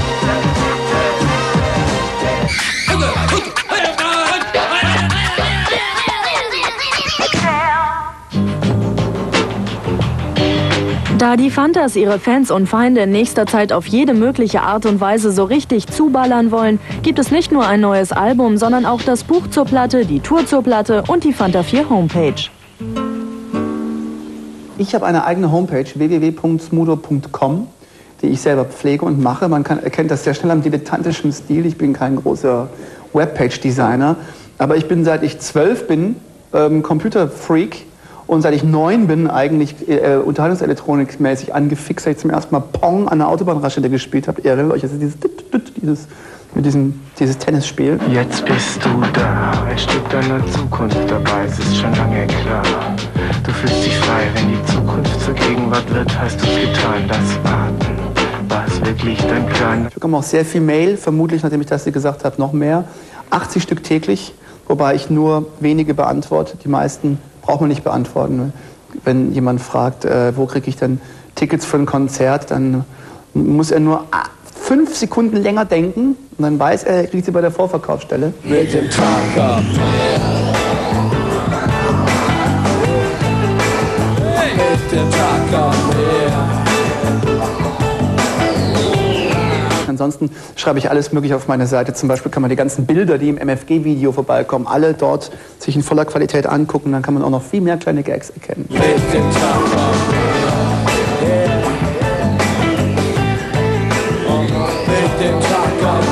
Da die Fantas ihre Fans und Feinde in nächster Zeit auf jede mögliche Art und Weise so richtig zuballern wollen, gibt es nicht nur ein neues Album, sondern auch das Buch zur Platte, die Tour zur Platte und die Fanta 4 Homepage. Ich habe eine eigene Homepage, www.smudo.com, die ich selber pflege und mache. Man erkennt das sehr schnell am dilettantischen Stil. Ich bin kein großer Webpage-Designer, aber ich bin, seit ich 12 bin, Computerfreak. Und seit ich 9 bin, eigentlich unterhaltungselektronikmäßig angefixt, als ich zum ersten Mal Pong an der Autobahnraststätte gespielt habe. Ihr erinnert euch, also dieses Tennisspiel. Jetzt bist du da, ein Stück deiner Zukunft dabei, es ist schon lange klar. Du fühlst dich frei, wenn die Zukunft zur Gegenwart wird, hast du's getan, das Warten. War es wirklich dein Plan? Ich bekomme auch sehr viel Mail, vermutlich, nachdem ich das dir gesagt habe, noch mehr. 80 Stück täglich, wobei ich nur wenige beantworte, die meisten braucht man nicht beantworten. Wenn jemand fragt, wo kriege ich denn Tickets für ein Konzert, dann muss er nur 5 Sekunden länger denken und dann weiß er kriegt sie bei der Vorverkaufsstelle. Mit dem Tag ab. Mit dem Tag ab. Ansonsten schreibe ich alles Mögliche auf meine Seite. Zum Beispiel kann man die ganzen Bilder, die im MFG-Video vorbeikommen, alle dort sich in voller Qualität angucken. Dann kann man auch noch viel mehr kleine Gags erkennen. Mit dem Tag ab. Mit dem Tag ab.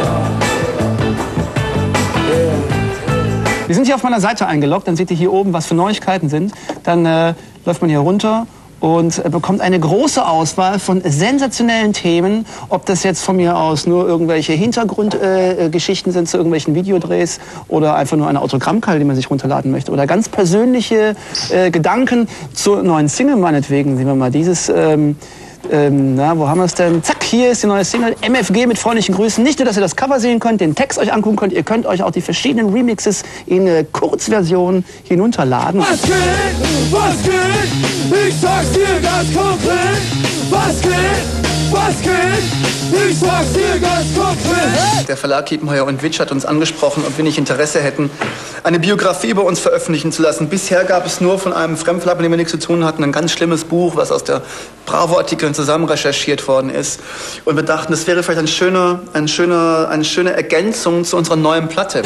Wir sind hier auf meiner Seite eingeloggt. Dann seht ihr hier oben, was für Neuigkeiten sind. Dann läuft man hier runter und bekommt eine große Auswahl von sensationellen Themen, ob das jetzt von mir aus nur irgendwelche Hintergrundgeschichten sind zu irgendwelchen Videodrehs oder einfach nur eine Autogrammkarte, die man sich runterladen möchte oder ganz persönliche Gedanken zur neuen Single meinetwegen. Sehen wir mal dieses, wo haben wir es denn? Zack, hier ist die neue Single, MFG mit freundlichen Grüßen. Nicht nur, dass ihr das Cover sehen könnt, den Text euch angucken könnt, ihr könnt euch auch die verschiedenen Remixes in Kurzversion hinunterladen. Was geht? Was geht? Ich sag's dir ganz konkret. Was geht? Was geht? Ich sag's dir ganz konkret. Der Verlag Kiepenheuer und Witsch hat uns angesprochen, ob wir nicht Interesse hätten, eine Biografie über uns veröffentlichen zu lassen. Bisher gab es nur von einem Fremdverlag, mit dem wir nichts zu tun hatten, ein ganz schlimmes Buch, was aus der Bravo-Artikeln zusammen recherchiert worden ist. Und wir dachten, das wäre vielleicht eine schöne Ergänzung zu unserer neuen Platte.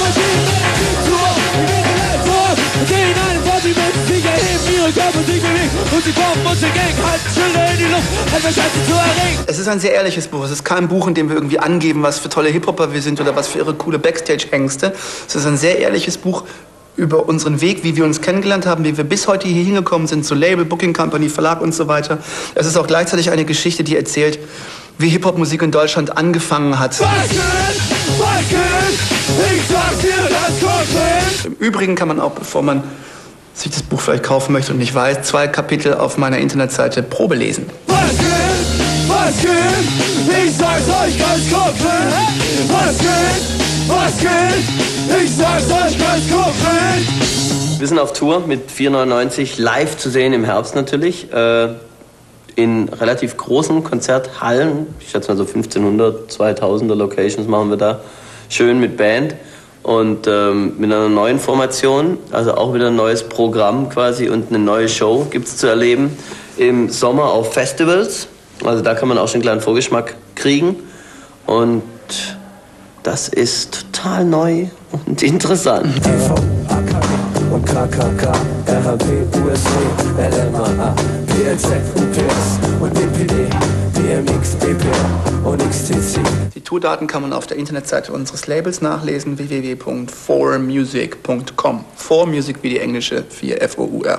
Es ist ein sehr ehrliches Buch. Es ist kein Buch, in dem wir irgendwie angeben, was für tolle Hip-Hopper wir sind oder was für ihre coole Backstage-Ängste. Es ist ein sehr ehrliches Buch über unseren Weg, wie wir uns kennengelernt haben, wie wir bis heute hier hingekommen sind, zu Label, Booking Company, Verlag und so weiter. Es ist auch gleichzeitig eine Geschichte, die erzählt, wie Hip-Hop-Musik in Deutschland angefangen hat. Was geht? Was geht? Ich sag's dir ganz konkret. Im Übrigen kann man auch, bevor man sich das Buch vielleicht kaufen möchte und nicht weiß, 2 Kapitel auf meiner Internetseite Probe lesen. Was geht? Was geht? Ich sag's euch ganz konkret. Was geht? Was geht? Ich sag's euch ganz konkret. Wir sind auf Tour mit 499 live zu sehen im Herbst natürlich. In relativ großen Konzerthallen. Ich schätze mal so 1500, 2000er Locations machen wir da. Schön mit Band. Und mit einer neuen Formation, also auch wieder ein neues Programm quasi und eine neue Show gibt es zu erleben. Im Sommer auf Festivals, also da kann man auch schon einen kleinen Vorgeschmack kriegen. Und das ist total neu und interessant. TV, AKW und KKK, RHP, USB, LMAA, PLZ, UPS und DPD, DMX, DPR und XTC. Die Tourdaten kann man auf der Internetseite unseres Labels nachlesen, www.4music.com. 4Music wie die englische 4 F-O-U-R.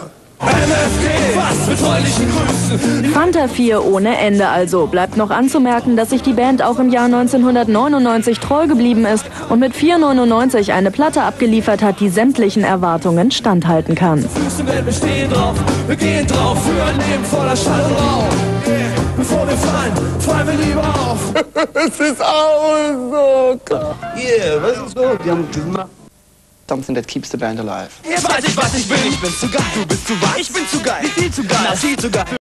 Fanta 4 ohne Ende also. Bleibt noch anzumerken, dass sich die Band auch im Jahr 1999 treu geblieben ist und mit 4,99 eine Platte abgeliefert hat, die sämtlichen Erwartungen standhalten kann. Wir gehen drauf für ein Leben voller Schall und Rauch. Bevor wir fallen, fallen wir lieber auf. Es ist auch so. Yeah, was ist so? Die haben something that keeps the band alive. Jetzt weiß ich, was ich bin. Ich bin zu geil, du bist zu weit. Ich bin zu geil, viel zu geil, viel zu geil.